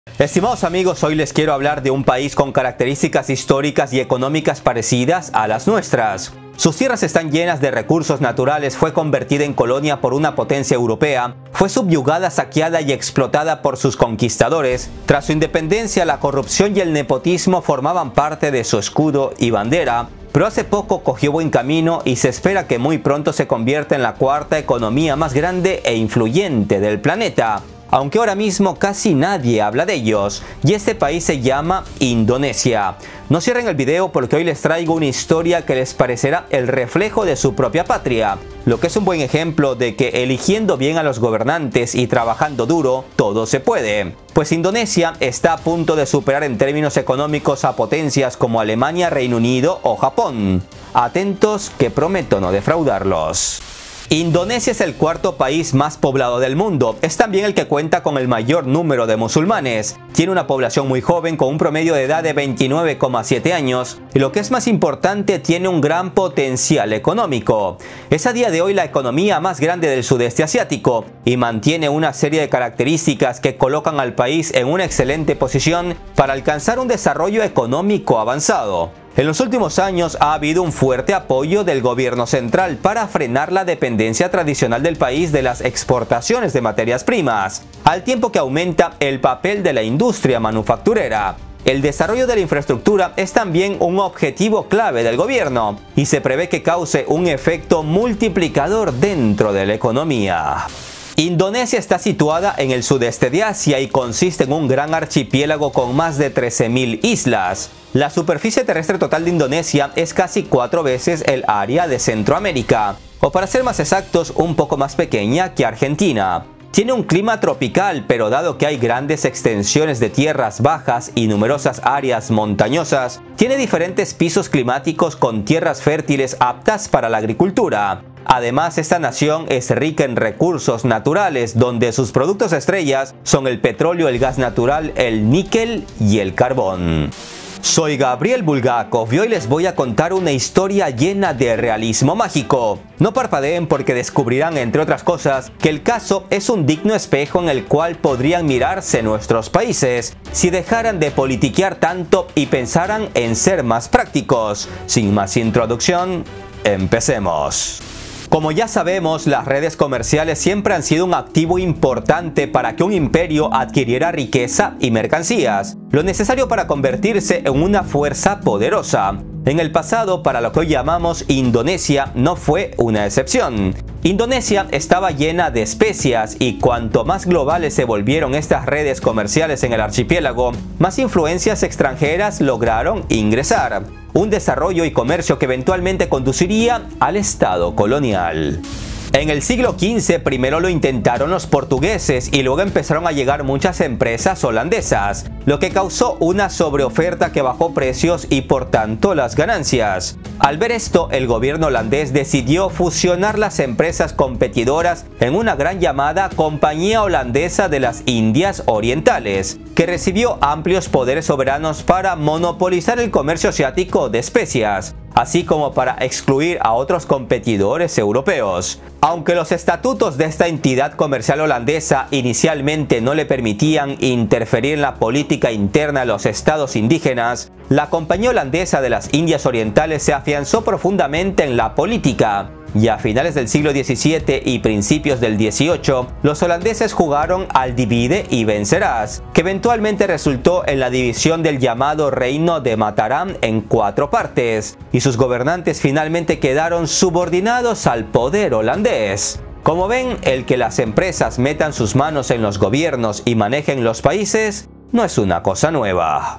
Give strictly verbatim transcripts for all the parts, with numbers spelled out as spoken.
Estimados amigos, hoy les quiero hablar de un país con características históricas y económicas parecidas a las nuestras. Sus tierras están llenas de recursos naturales, fue convertida en colonia por una potencia europea, fue subyugada, saqueada y explotada por sus conquistadores. Tras su independencia, la corrupción y el nepotismo formaban parte de su escudo y bandera, pero hace poco cogió buen camino y se espera que muy pronto se convierta en la cuarta economía más grande e influyente del planeta, aunque ahora mismo casi nadie habla de ellos, y este país se llama Indonesia. No cierren el video porque hoy les traigo una historia que les parecerá el reflejo de su propia patria, lo que es un buen ejemplo de que eligiendo bien a los gobernantes y trabajando duro, todo se puede. Pues Indonesia está a punto de superar en términos económicos a potencias como Alemania, Reino Unido o Japón. Atentos que prometo no defraudarlos. Indonesia es el cuarto país más poblado del mundo. Es también el que cuenta con el mayor número de musulmanes. Tiene una población muy joven con un promedio de edad de veintinueve coma siete años. Y lo que es más importante, tiene un gran potencial económico. Es a día de hoy la economía más grande del sudeste asiático y mantiene una serie de características que colocan al país en una excelente posición para alcanzar un desarrollo económico avanzado. En los últimos años ha habido un fuerte apoyo del gobierno central para frenar la dependencia tradicional del país de las exportaciones de materias primas, al tiempo que aumenta el papel de la industria manufacturera. El desarrollo de la infraestructura es también un objetivo clave del gobierno y se prevé que cause un efecto multiplicador dentro de la economía. Indonesia está situada en el sudeste de Asia y consiste en un gran archipiélago con más de trece mil islas. La superficie terrestre total de Indonesia es casi cuatro veces el área de Centroamérica, o para ser más exactos, un poco más pequeña que Argentina. Tiene un clima tropical, pero dado que hay grandes extensiones de tierras bajas y numerosas áreas montañosas, tiene diferentes pisos climáticos con tierras fértiles aptas para la agricultura. Además, esta nación es rica en recursos naturales, donde sus productos estrellas son el petróleo, el gas natural, el níquel y el carbón. Soy Gabriel Bulgakov y hoy les voy a contar una historia llena de realismo mágico. No parpadeen porque descubrirán, entre otras cosas, que el caso es un digno espejo en el cual podrían mirarse nuestros países si dejaran de politiquear tanto y pensaran en ser más prácticos. Sin más introducción, empecemos. Como ya sabemos, las redes comerciales siempre han sido un activo importante para que un imperio adquiriera riqueza y mercancías, lo necesario para convertirse en una fuerza poderosa. En el pasado, para lo que hoy llamamos Indonesia, no fue una excepción. Indonesia estaba llena de especias y cuanto más globales se volvieron estas redes comerciales en el archipiélago, más influencias extranjeras lograron ingresar. Un desarrollo y comercio que eventualmente conduciría al estado colonial. En el siglo quince primero lo intentaron los portugueses y luego empezaron a llegar muchas empresas holandesas, lo que causó una sobreoferta que bajó precios y por tanto las ganancias. Al ver esto, el gobierno holandés decidió fusionar las empresas competidoras en una gran llamada Compañía Holandesa de las Indias Orientales, que recibió amplios poderes soberanos para monopolizar el comercio asiático de especias, así como para excluir a otros competidores europeos. Aunque los estatutos de esta entidad comercial holandesa inicialmente no le permitían interferir en la política interna de los estados indígenas, la Compañía Holandesa de las Indias Orientales se afianzó profundamente en la política. Y a finales del siglo diecisiete y principios del dieciocho, los holandeses jugaron al divide y vencerás, que eventualmente resultó en la división del llamado Reino de Mataram en cuatro partes, y sus gobernantes finalmente quedaron subordinados al poder holandés. Como ven, el que las empresas metan sus manos en los gobiernos y manejen los países no es una cosa nueva.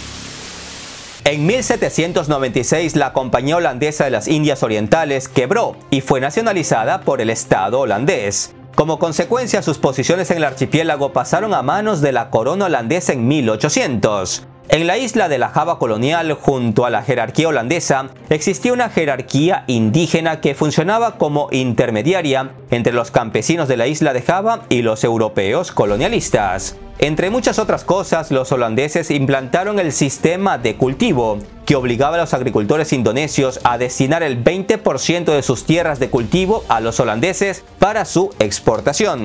En mil setecientos noventa y seis, la Compañía Holandesa de las Indias Orientales quebró y fue nacionalizada por el Estado holandés. Como consecuencia, sus posiciones en el archipiélago pasaron a manos de la corona holandesa en mil ochocientos. En la isla de la Java colonial, junto a la jerarquía holandesa, existía una jerarquía indígena que funcionaba como intermediaria entre los campesinos de la isla de Java y los europeos colonialistas. Entre muchas otras cosas, los holandeses implantaron el sistema de cultivo, que obligaba a los agricultores indonesios a destinar el veinte por ciento de sus tierras de cultivo a los holandeses para su exportación.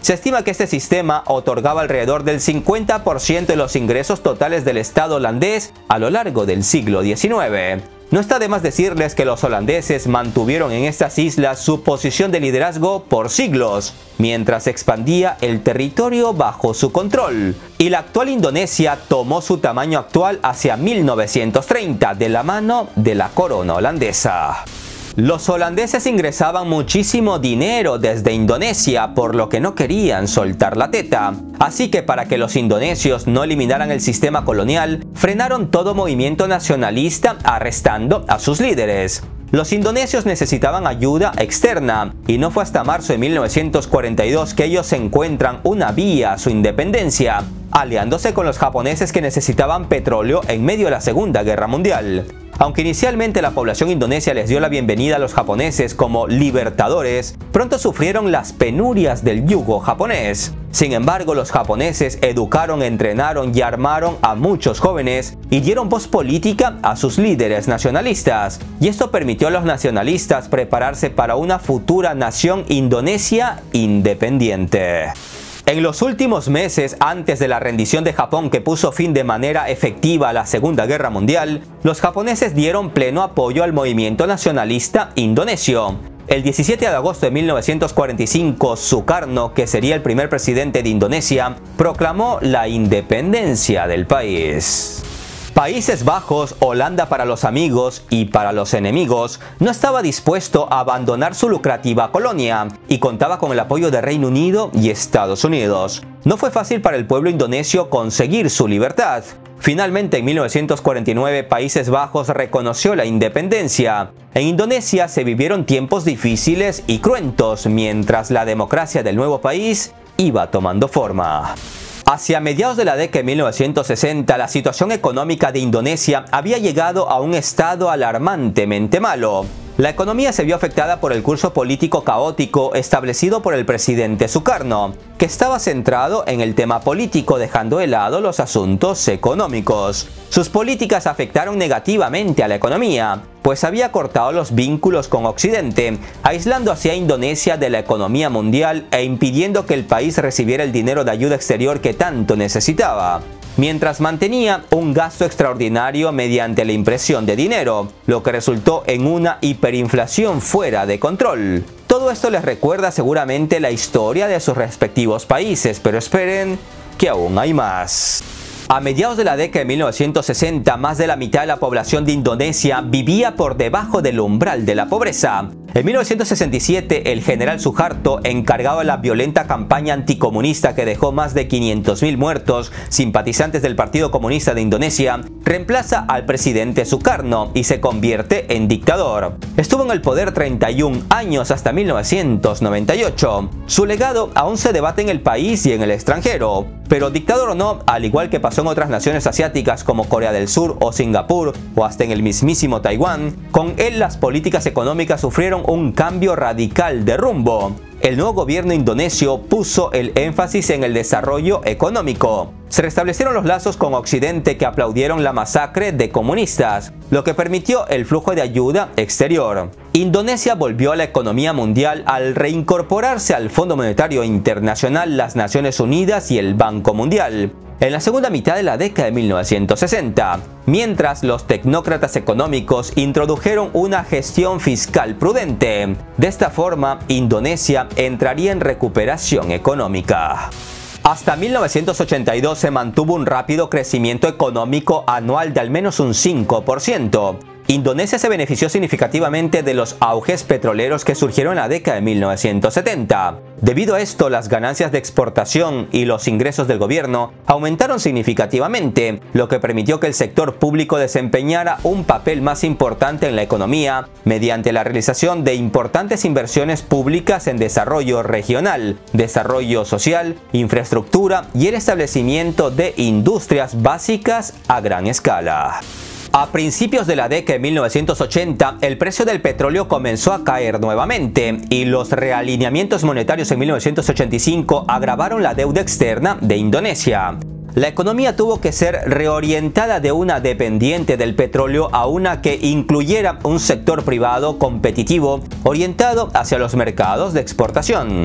Se estima que este sistema otorgaba alrededor del cincuenta por ciento de los ingresos totales del Estado holandés a lo largo del siglo diecinueve. No está de más decirles que los holandeses mantuvieron en estas islas su posición de liderazgo por siglos, mientras expandía el territorio bajo su control. Y la actual Indonesia tomó su tamaño actual hacia mil novecientos treinta de la mano de la corona holandesa. Los holandeses ingresaban muchísimo dinero desde Indonesia, por lo que no querían soltar la teta. Así que para que los indonesios no eliminaran el sistema colonial, frenaron todo movimiento nacionalista arrestando a sus líderes. Los indonesios necesitaban ayuda externa y no fue hasta marzo de mil novecientos cuarenta y dos que ellos encuentran una vía a su independencia, aliándose con los japoneses que necesitaban petróleo en medio de la Segunda Guerra Mundial. Aunque inicialmente la población indonesia les dio la bienvenida a los japoneses como libertadores, pronto sufrieron las penurias del yugo japonés. Sin embargo, los japoneses educaron, entrenaron y armaron a muchos jóvenes y dieron voz política a sus líderes nacionalistas. Y esto permitió a los nacionalistas prepararse para una futura nación indonesia independiente. En los últimos meses antes de la rendición de Japón, que puso fin de manera efectiva a la Segunda Guerra Mundial, los japoneses dieron pleno apoyo al movimiento nacionalista indonesio. El diecisiete de agosto de mil novecientos cuarenta y cinco, Sukarno, que sería el primer presidente de Indonesia, proclamó la independencia del país. Países Bajos, Holanda para los amigos y para los enemigos, no estaba dispuesto a abandonar su lucrativa colonia y contaba con el apoyo de Reino Unido y Estados Unidos. No fue fácil para el pueblo indonesio conseguir su libertad. Finalmente, en mil novecientos cuarenta y nueve, Países Bajos reconoció la independencia. En Indonesia se vivieron tiempos difíciles y cruentos, mientras la democracia del nuevo país iba tomando forma. Hacia mediados de la década de mil novecientos sesenta, la situación económica de Indonesia había llegado a un estado alarmantemente malo. La economía se vio afectada por el curso político caótico establecido por el presidente Sukarno, que estaba centrado en el tema político, dejando de lado los asuntos económicos. Sus políticas afectaron negativamente a la economía, pues había cortado los vínculos con Occidente, aislando así a Indonesia de la economía mundial e impidiendo que el país recibiera el dinero de ayuda exterior que tanto necesitaba, mientras mantenía un gasto extraordinario mediante la impresión de dinero, lo que resultó en una hiperinflación fuera de control. Todo esto les recuerda seguramente la historia de sus respectivos países, pero esperen que aún hay más. A mediados de la década de mil novecientos sesenta, más de la mitad de la población de Indonesia vivía por debajo del umbral de la pobreza. En mil novecientos sesenta y siete, el general Suharto, encargado de la violenta campaña anticomunista que dejó más de quinientos mil muertos, simpatizantes del Partido Comunista de Indonesia, reemplaza al presidente Sukarno y se convierte en dictador. Estuvo en el poder treinta y un años hasta mil novecientos noventa y ocho. Su legado aún se debate en el país y en el extranjero. Pero dictador o no, al igual que pasó en otras naciones asiáticas como Corea del Sur o Singapur o hasta en el mismísimo Taiwán, con él las políticas económicas sufrieron un cambio radical de rumbo. El nuevo gobierno indonesio puso el énfasis en el desarrollo económico. Se restablecieron los lazos con Occidente, que aplaudieron la masacre de comunistas, lo que permitió el flujo de ayuda exterior. Indonesia volvió a la economía mundial al reincorporarse al Fondo Monetario Internacional, las Naciones Unidas y el Banco Mundial en la segunda mitad de la década de mil novecientos sesenta, mientras los tecnócratas económicos introdujeron una gestión fiscal prudente. De esta forma, Indonesia entraría en recuperación económica. Hasta mil novecientos ochenta y dos se mantuvo un rápido crecimiento económico anual de al menos un cinco por ciento. Indonesia se benefició significativamente de los auges petroleros que surgieron en la década de mil novecientos setenta. Debido a esto, las ganancias de exportación y los ingresos del gobierno aumentaron significativamente, lo que permitió que el sector público desempeñara un papel más importante en la economía mediante la realización de importantes inversiones públicas en desarrollo regional, desarrollo social, infraestructura y el establecimiento de industrias básicas a gran escala. A principios de la década de mil novecientos ochenta, el precio del petróleo comenzó a caer nuevamente y los realineamientos monetarios en mil novecientos ochenta y cinco agravaron la deuda externa de Indonesia. La economía tuvo que ser reorientada de una dependiente del petróleo a una que incluyera un sector privado competitivo orientado hacia los mercados de exportación.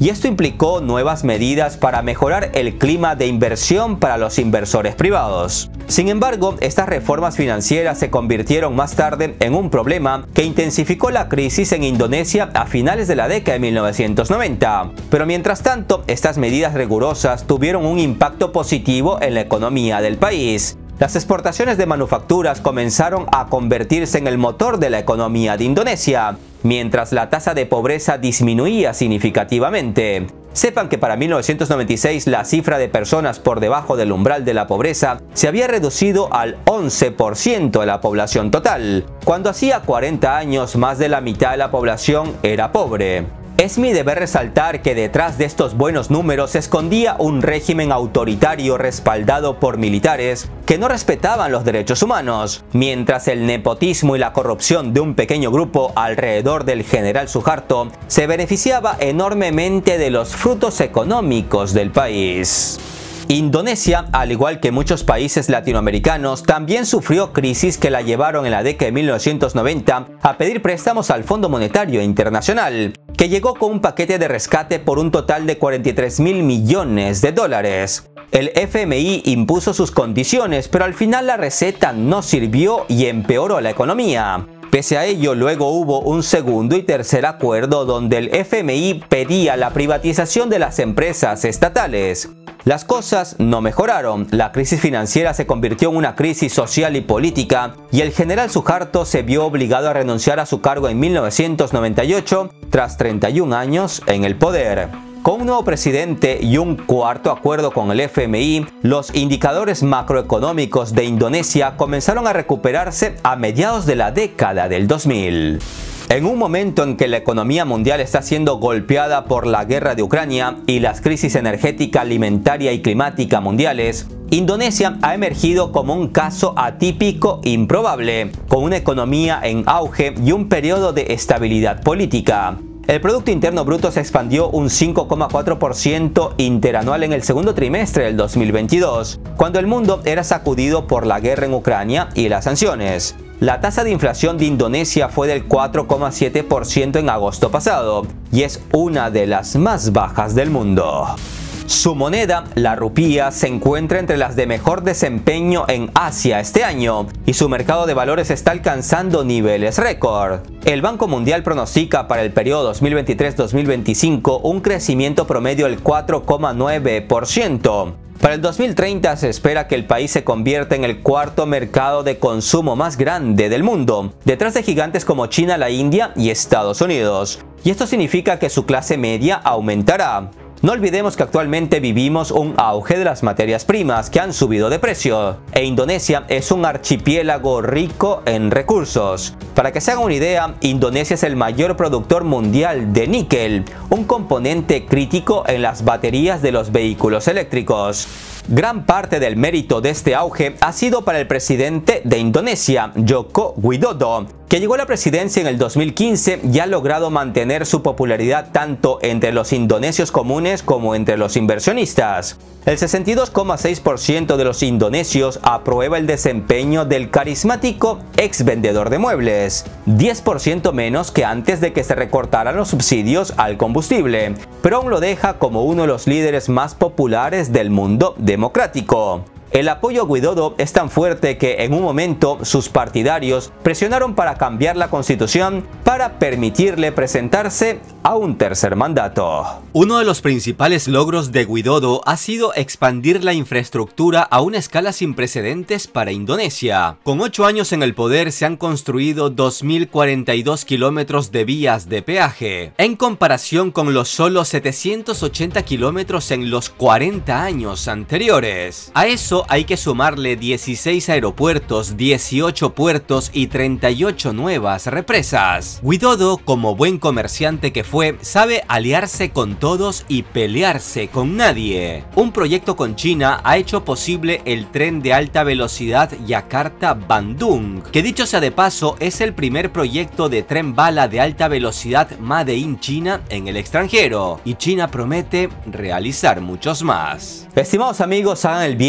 y esto implicó nuevas medidas para mejorar el clima de inversión para los inversores privados. Sin embargo, estas reformas financieras se convirtieron más tarde en un problema que intensificó la crisis en Indonesia a finales de la década de mil novecientos noventa. Pero mientras tanto, estas medidas rigurosas tuvieron un impacto positivo en la economía del país. Las exportaciones de manufacturas comenzaron a convertirse en el motor de la economía de Indonesia, mientras la tasa de pobreza disminuía significativamente. Sepan que para mil novecientos noventa y seis la cifra de personas por debajo del umbral de la pobreza se había reducido al once por ciento de la población total, cuando hacía cuarenta años más de la mitad de la población era pobre. Es mi deber resaltar que detrás de estos buenos números se escondía un régimen autoritario respaldado por militares que no respetaban los derechos humanos, mientras el nepotismo y la corrupción de un pequeño grupo alrededor del general Suharto se beneficiaba enormemente de los frutos económicos del país. Indonesia, al igual que muchos países latinoamericanos, también sufrió crisis que la llevaron en la década de mil novecientos noventa a pedir préstamos al Fondo Monetario Internacional, que llegó con un paquete de rescate por un total de cuarenta y tres mil millones de dólares. El F M I impuso sus condiciones, pero al final la receta no sirvió y empeoró la economía. Pese a ello, luego hubo un segundo y tercer acuerdo donde el F M I pedía la privatización de las empresas estatales. Las cosas no mejoraron, la crisis financiera se convirtió en una crisis social y política y el general Suharto se vio obligado a renunciar a su cargo en mil novecientos noventa y ocho tras treinta y un años en el poder. Con un nuevo presidente y un cuarto acuerdo con el F M I, los indicadores macroeconómicos de Indonesia comenzaron a recuperarse a mediados de la década del dos mil. En un momento en que la economía mundial está siendo golpeada por la guerra de Ucrania y las crisis energética, alimentaria y climática mundiales, Indonesia ha emergido como un caso atípico improbable, con una economía en auge y un periodo de estabilidad política. El Producto Interno Bruto se expandió un cinco coma cuatro por ciento interanual en el segundo trimestre del dos mil veintidós, cuando el mundo era sacudido por la guerra en Ucrania y las sanciones. La tasa de inflación de Indonesia fue del cuatro coma siete por ciento en agosto pasado y es una de las más bajas del mundo. Su moneda, la rupia, se encuentra entre las de mejor desempeño en Asia este año y su mercado de valores está alcanzando niveles récord. El Banco Mundial pronostica para el periodo dos mil veintitrés dos mil veinticinco un crecimiento promedio del cuatro coma nueve por ciento. Para el dos mil treinta se espera que el país se convierta en el cuarto mercado de consumo más grande del mundo, detrás de gigantes como China, la India y Estados Unidos. Y esto significa que su clase media aumentará. No olvidemos que actualmente vivimos un auge de las materias primas que han subido de precio, e Indonesia es un archipiélago rico en recursos. Para que se hagan una idea, Indonesia es el mayor productor mundial de níquel, un componente crítico en las baterías de los vehículos eléctricos. Gran parte del mérito de este auge ha sido para el presidente de Indonesia, Joko Widodo, que llegó a la presidencia en el dos mil quince y ha logrado mantener su popularidad tanto entre los indonesios comunes como entre los inversionistas. El sesenta y dos coma seis por ciento de los indonesios aprueba el desempeño del carismático ex vendedor de muebles, diez por ciento menos que antes de que se recortaran los subsidios al combustible, pero aún lo deja como uno de los líderes más populares del mundo democrático. El apoyo a Widodo es tan fuerte que en un momento sus partidarios presionaron para cambiar la constitución para permitirle presentarse a un tercer mandato. Uno de los principales logros de Widodo ha sido expandir la infraestructura a una escala sin precedentes para Indonesia. Con ocho años en el poder se han construido dos mil cuarenta y dos kilómetros de vías de peaje, en comparación con los solo setecientos ochenta kilómetros en los cuarenta años anteriores. A eso hay que sumarle dieciséis aeropuertos, dieciocho puertos y treinta y ocho nuevas represas. Widodo, como buen comerciante que fue, sabe aliarse con todos y pelearse con nadie. Un proyecto con China ha hecho posible el tren de alta velocidad Jakarta-Bandung, que dicho sea de paso es el primer proyecto de tren bala de alta velocidad Made in China en el extranjero, y China promete realizar muchos más. Estimados amigos, hagan el bien sin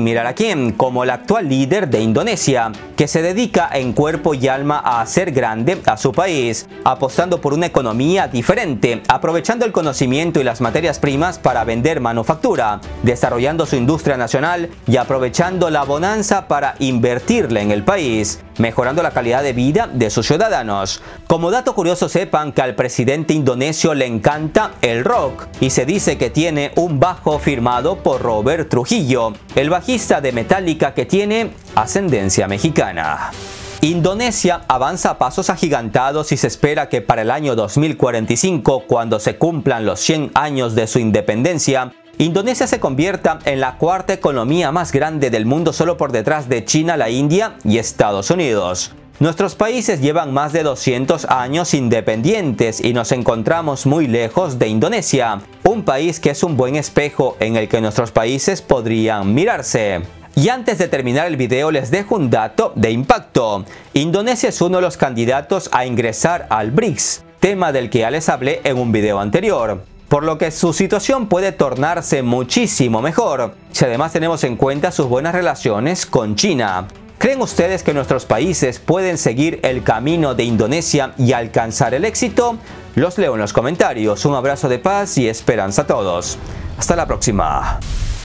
sin mirar a quién, como el actual líder de Indonesia, que se dedica en cuerpo y alma a hacer grande a su país, apostando por una economía diferente, aprovechando el conocimiento y las materias primas para vender manufactura, desarrollando su industria nacional y aprovechando la bonanza para invertirle en el país, mejorando la calidad de vida de sus ciudadanos. Como dato curioso, sepan que al presidente indonesio le encanta el rock y se dice que tiene un bajo firmado por Robert Trujillo, el bajista de Metallica que tiene ascendencia mexicana. Indonesia avanza a pasos agigantados y se espera que para el año dos mil cuarenta y cinco, cuando se cumplan los cien años de su independencia, Indonesia se convierta en la cuarta economía más grande del mundo, solo por detrás de China, la India y Estados Unidos. Nuestros países llevan más de doscientos años independientes y nos encontramos muy lejos de Indonesia, un país que es un buen espejo en el que nuestros países podrían mirarse. Y antes de terminar el video les dejo un dato de impacto. Indonesia es uno de los candidatos a ingresar al BRICS, tema del que ya les hablé en un video anterior, por lo que su situación puede tornarse muchísimo mejor, si además tenemos en cuenta sus buenas relaciones con China. ¿Creen ustedes que nuestros países pueden seguir el camino de Indonesia y alcanzar el éxito? Los leo en los comentarios. Un abrazo de paz y esperanza a todos. Hasta la próxima.